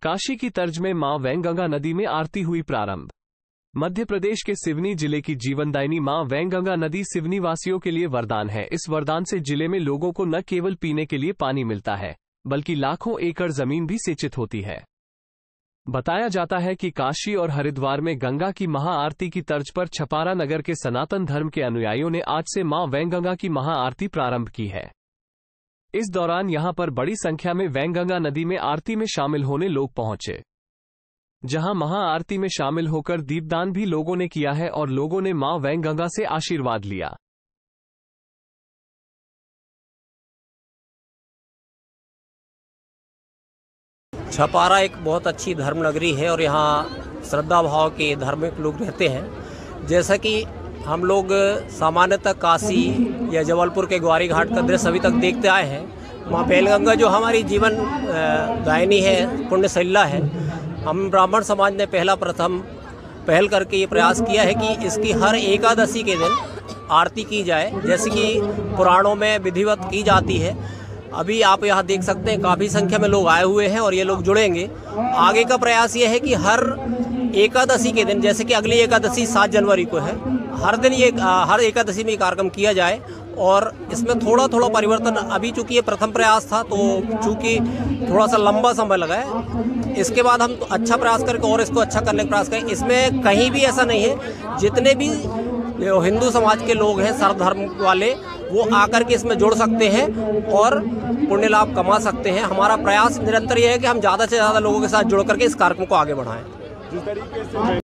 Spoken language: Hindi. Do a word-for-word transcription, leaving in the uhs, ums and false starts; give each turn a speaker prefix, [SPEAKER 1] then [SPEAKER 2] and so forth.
[SPEAKER 1] काशी की तर्ज में मां वैनगंगा नदी में आरती हुई प्रारंभ। मध्य प्रदेश के सिवनी जिले की जीवनदायिनी मां वैनगंगा नदी सिवनी वासियों के लिए वरदान है। इस वरदान से जिले में लोगों को न केवल पीने के लिए पानी मिलता है, बल्कि लाखों एकड़ जमीन भी सिंचित होती है। बताया जाता है कि काशी और हरिद्वार में गंगा की महाआरती की तर्ज पर छपारा नगर के सनातन धर्म के अनुयायियों ने आज से मां वैनगंगा की महाआरती प्रारंभ की है। इस दौरान यहां पर बड़ी संख्या में वैनगंगा नदी में आरती में शामिल होने लोग पहुंचे, जहां महाआरती में शामिल होकर दीपदान भी लोगों ने किया है और लोगों ने मां वैनगंगा से आशीर्वाद लिया।
[SPEAKER 2] छपारा एक बहुत अच्छी धर्म नगरी है और यहाँ श्रद्धा भाव के धार्मिक लोग रहते हैं। जैसा कि हम लोग सामान्यतः काशी या जबलपुर के ग्वारी घाट का दृश्य अभी तक देखते आए हैं। माँ वैनगंगा जो हमारी जीवन दायिनी है, पुण्यशैला है, हम ब्राह्मण समाज ने पहला प्रथम पहल करके ये प्रयास किया है कि इसकी हर एकादशी के दिन आरती की जाए, जैसे कि पुराणों में विधिवत की जाती है। अभी आप यहाँ देख सकते हैं काफ़ी संख्या में लोग आए हुए हैं और ये लोग जुड़ेंगे। आगे का प्रयास ये है कि हर एकादशी के दिन, जैसे कि अगली एकादशी सात जनवरी को है, हर दिन ये हर एकादशी में ये कार्यक्रम किया जाए। और इसमें थोड़ा थोड़ा परिवर्तन, अभी चूंकि ये प्रथम प्रयास था तो चूंकि थोड़ा सा लंबा समय लगा है, इसके बाद हम तो अच्छा प्रयास करके और इसको अच्छा करने का प्रयास करें। इसमें कहीं भी ऐसा नहीं है, जितने भी हिंदू समाज के लोग हैं, सर्वधर्म वाले, वो आकर के इसमें जुड़ सकते हैं और पुण्य लाभ कमा सकते हैं। हमारा प्रयास निरंतर ये है कि हम ज़्यादा से ज़्यादा लोगों के साथ जुड़ करके इस कार्यक्रम को आगे बढ़ाएं।